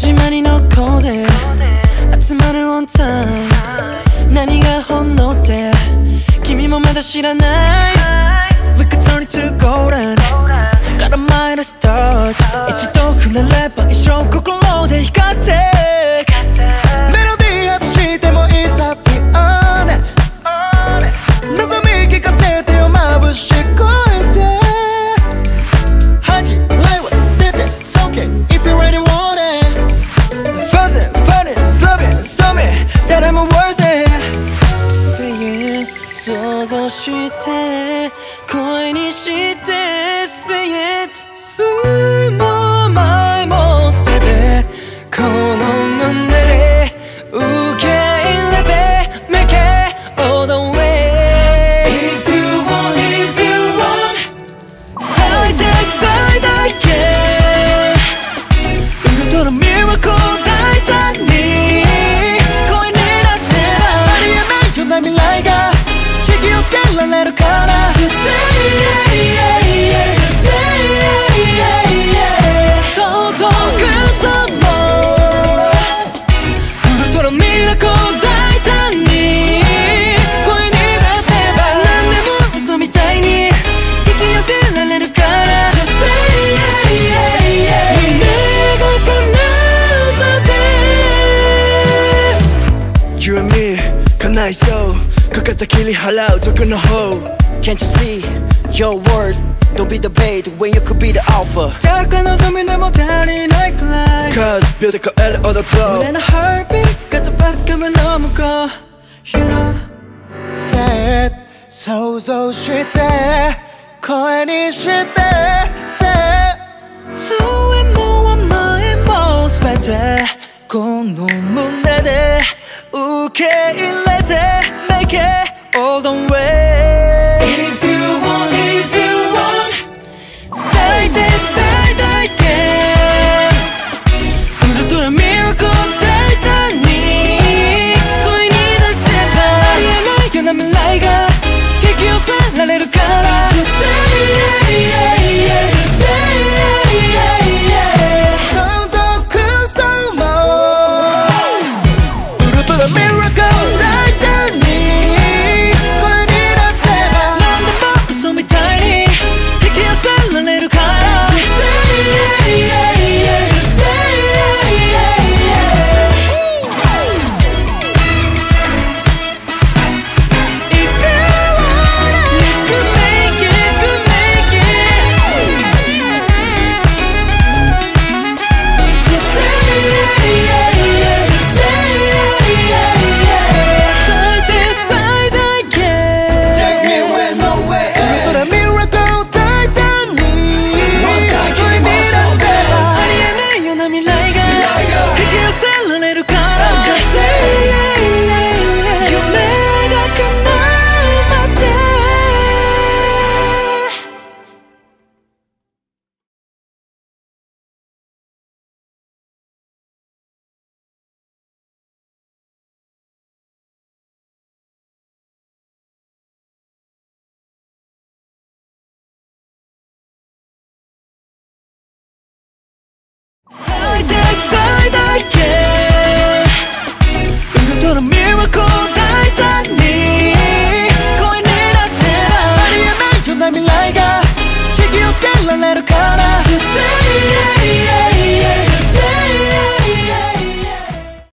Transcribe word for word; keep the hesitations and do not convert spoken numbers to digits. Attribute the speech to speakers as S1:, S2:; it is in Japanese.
S1: 始まりのコーデ集まるオンタイム何が本能って君もまだ知らない We could turn it to golden から前のスタート一度触れれば一生心で光ってメロディー外してもいいさ Be on it 望み聞かせてよ眩しい声で恥じらいは捨てて It's okay if you really want it Fuzz it, fun it, love it, love me 誰も worth it Say it 想像して声にして Say it 水も前も全てこの胸で受け入れて Make it all the way If you want, if you want 最大最大限ウルトラミラクル大胆に声に出せばありえないような未来が引き寄せられるから Just say yeah, yeah, yeah Just say yeah, yeah, yeah 想像くさもウルトラミラクル大胆に声に出せば何でも嘘みたいに引き寄せられるから Just say yeah, yeah, yeah 夢が叶うまで You and me 叶いそうかかった切り払う毒の方 Can't you see your words Don't be the bait when you could be the alpha 高望みでも足りないくらい Cause beautiful and all the flow 胸の heartbeat が飛ばす壁の向こう You know Say it 想像して声にして Say it 上も前も全てこの胸で受け入れて Make it all the way If you want, if you want 最低最大限ウルトラミラクル大胆に声に出せばありえないような未来が引き寄せられるから Just say yeah, yeah, yeah Just say yeah, yeah, yeah 想像くさもウルトラミラクル大胆に声に出せば何でも嘘みたいに引き寄せられるから Just say yeah, yeah, yeah Just say yeah, yeah, yeah If you wanna You can make it, you can make it Just say yeah, yeah, yeah Just say yeah, yeah, yeah 最低最大限 Take me where no way ウルトラミラクル大胆に声に出せばありえないような未来が引き寄せられるから Just say yeah, yeah, yeah 夢が叶うまで最低最大限ウルトラミラクル大胆に声に出せばありえないような未来が引き寄せられるから Just say